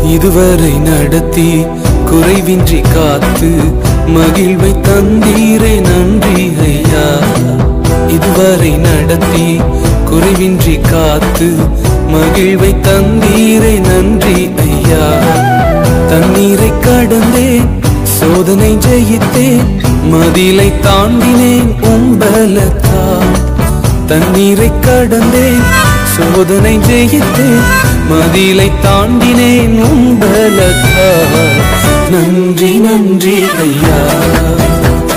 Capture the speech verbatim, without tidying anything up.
இதுவரை நடத்தி குறைவின்றி காத்து மகிழ்வை தந்தீரே நன்றி ஐயா. இதுவரை நடத்தி குறைவின்றி காத்து மகிழ்வை தந்தீரே நன்றி ஐயா. தண்ணீரை கடந்தேன், சோதனை ஜெயித்தேன், மதிலை தாண்டினேன் உம்பலத்தால். தண்ணீரை கடந்தேன், சோதனை ஜெயித்தேன், மதிலை தாண்டினேன் உம்பலத்தால். நன்றி நன்றி ஐயா.